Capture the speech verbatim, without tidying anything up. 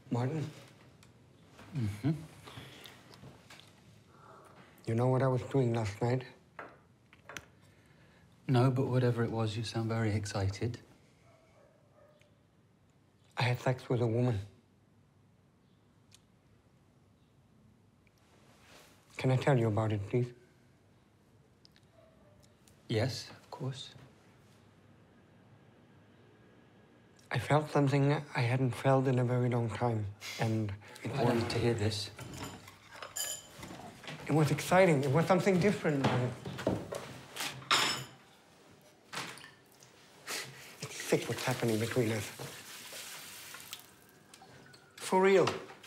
Martin? Mm-hmm. You know what I was doing last night? No, but whatever it was, you sound very excited. I had sex with a woman. Can I tell you about it, please? Yes, of course. I felt something I hadn't felt in a very long time, and it I was... need to hear this. It was exciting. It was something different. And it's sick what's happening between us. For real.